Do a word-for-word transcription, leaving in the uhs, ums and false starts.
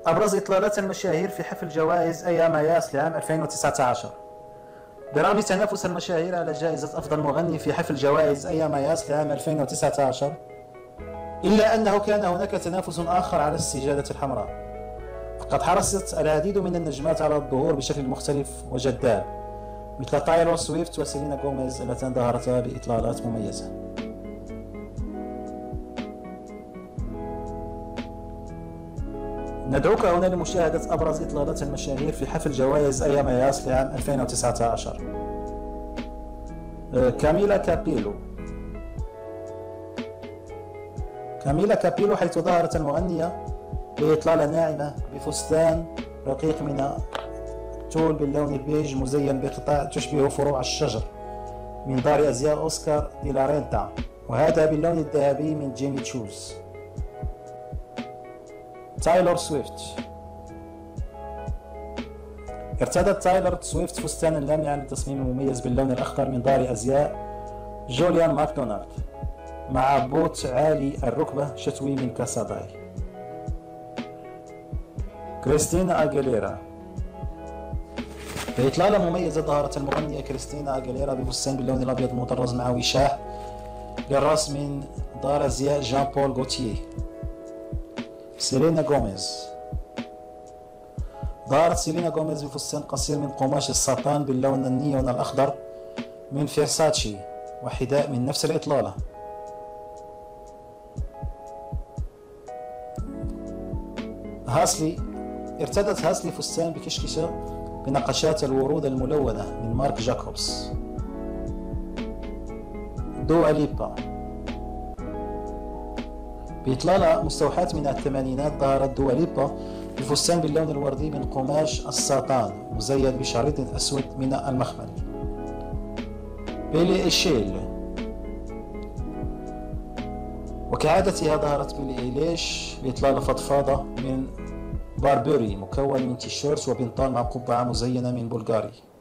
أبرز إطلالات المشاهير في حفل جوائز أيام ياس لعام ألفين وتسعة عشر. برغم تنافس المشاهير على جائزة أفضل مغني في حفل جوائز أيام ياس لعام ألفين وتسعة عشر، إلا أنه كان هناك تنافس آخر على السجادة الحمراء، فقد حرصت العديد من النجمات على الظهور بشكل مختلف وجذاب، مثل تايلور سويفت وسيلينا غوميز اللتان ظهرتا بإطلالات مميزة. ندعوك هنا لمشاهدة أبرز إطلالات المشاهير في حفل جوائز أيام ياس لعام ألفين وتسعة عشر. كاميلا كابيلو كاميلا كابيلو حيث ظهرت المغنية بإطلالة ناعمة بفستان رقيق من التول باللون البيج مزين بقطع تشبه فروع الشجر من دار أزياء أوسكار دي لا رينتا، وهذا باللون الذهبي من جيمي تشوز. تايلور سويفت ارتدت تايلور سويفت فستانا لامعا بالتصميم المميز باللون الأخضر من دار أزياء جوليان ماكدونالد مع بوت عالي الركبة شتوي من كاساداي. كريستينا أغيليرا بإطلالة مميزة ظهرت المغنية كريستينا أغيليرا بفستان باللون الأبيض المطرز مع وشاح للرأس من دار أزياء جان بول غوتيه. سيلينا غوميز ظهرت سيلينا غوميز بفستان قصير من قماش الساتان باللون النيون الأخضر من فيرساتشي وحذاء من نفس الإطلالة. هاسلي ارتدت هاسلي فستان بكشكشة بنقشات الورود الملونة من مارك جاكوبس. دوا ليبا بإطلالة مستوحاة من الثمانينات ظهرت دوا ليبا بفستان باللون الوردي من قماش الساتان مزيد بشريط أسود من المخمل. بيلي إيشيل وكعادتها ظهرت بيلي إيليش بإطلالة فضفاضة من باربري مكون من تيشيرت وبنطال مع قبعة مزينة من بلغاري.